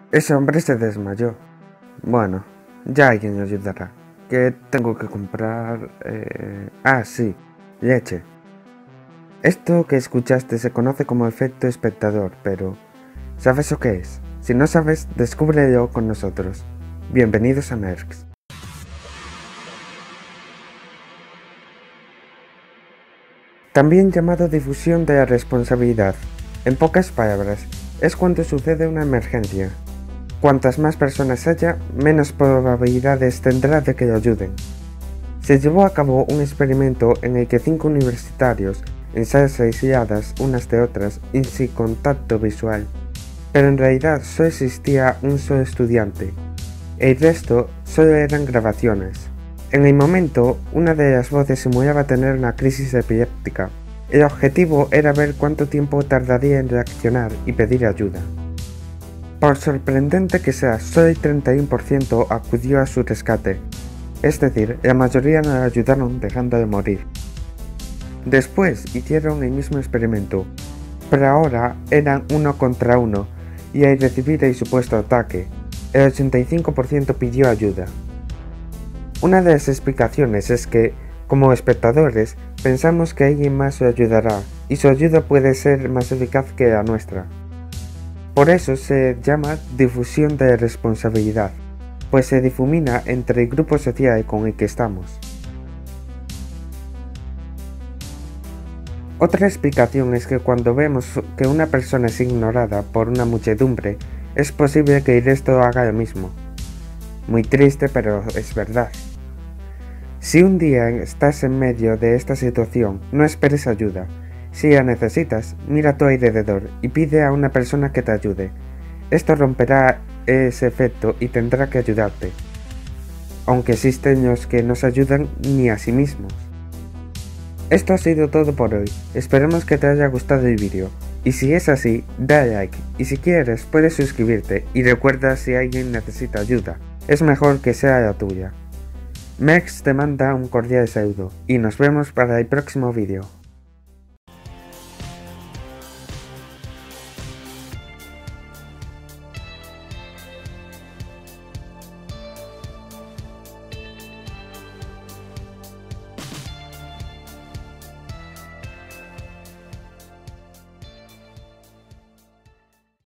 Ese hombre se desmayó. Bueno, ya alguien ayudará. ¿Qué tengo que comprar? Sí, leche. Esto que escuchaste se conoce como efecto espectador, pero ¿sabes lo que es? Si no sabes, descúbrelo con nosotros. Bienvenidos a Merx. También llamado difusión de la responsabilidad. En pocas palabras, es cuando sucede una emergencia. Cuantas más personas haya, menos probabilidades tendrá de que lo ayuden. Se llevó a cabo un experimento en el que 5 universitarios, en salas aisladas unas de otras y sin contacto visual, pero en realidad solo existía un solo estudiante. El resto solo eran grabaciones. En el momento, una de las voces simulaba tener una crisis epiléptica. El objetivo era ver cuánto tiempo tardaría en reaccionar y pedir ayuda. Por sorprendente que sea, solo el 31% acudió a su rescate, es decir, la mayoría no la ayudaron dejando de morir. Después hicieron el mismo experimento, pero ahora eran 1 contra 1 y al recibir el supuesto ataque, el 85% pidió ayuda. Una de las explicaciones es que, como espectadores, pensamos que alguien más lo ayudará y su ayuda puede ser más eficaz que la nuestra. Por eso se llama difusión de responsabilidad, pues se difumina entre el grupo social con el que estamos. Otra explicación es que cuando vemos que una persona es ignorada por una muchedumbre, es posible que el resto haga lo mismo. Muy triste, pero es verdad. Si un día estás en medio de esta situación, no esperes ayuda. Si la necesitas, mira a tu alrededor y pide a una persona que te ayude. Esto romperá ese efecto y tendrá que ayudarte. Aunque existen los que no se ayudan ni a sí mismos. Esto ha sido todo por hoy. Esperemos que te haya gustado el vídeo. Y si es así, dale like. Y si quieres, puedes suscribirte. Y recuerda, si alguien necesita ayuda, es mejor que sea la tuya. Merx te manda un cordial saludo. Y nos vemos para el próximo vídeo.